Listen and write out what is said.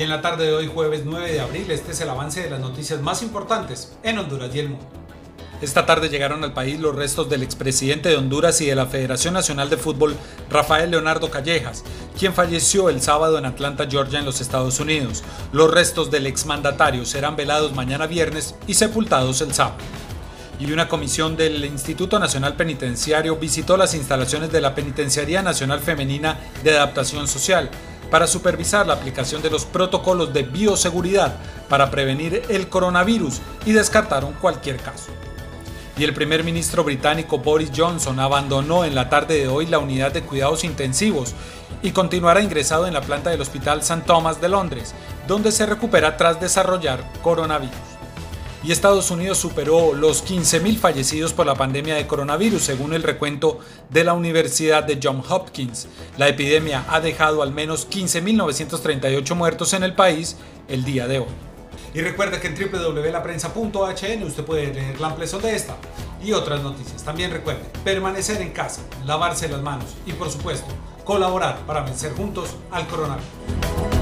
Y en la tarde de hoy, jueves 9 de abril, este es el avance de las noticias más importantes en Honduras y el mundo. Esta tarde llegaron al país los restos del expresidente de Honduras y de la Federación Nacional de Fútbol, Rafael Leonardo Callejas, quien falleció el sábado en Atlanta, Georgia, en los Estados Unidos. Los restos del exmandatario serán velados mañana viernes y sepultados el sábado. Y una comisión del Instituto Nacional Penitenciario visitó las instalaciones de la Penitenciaría Nacional Femenina de Adaptación Social para supervisar la aplicación de los protocolos de bioseguridad para prevenir el coronavirus y descartaron cualquier caso. Y el primer ministro británico Boris Johnson abandonó en la tarde de hoy la unidad de cuidados intensivos y continuará ingresado en la planta del Hospital St. Thomas de Londres, donde se recupera tras desarrollar coronavirus. Y Estados Unidos superó los 15.000 fallecidos por la pandemia de coronavirus, según el recuento de la Universidad de Johns Hopkins. La epidemia ha dejado al menos 15.938 muertos en el país el día de hoy. Y recuerda que en www.laprensa.hn usted puede leer la ampliación de esta y otras noticias. También recuerde permanecer en casa, lavarse las manos y por supuesto colaborar para vencer juntos al coronavirus.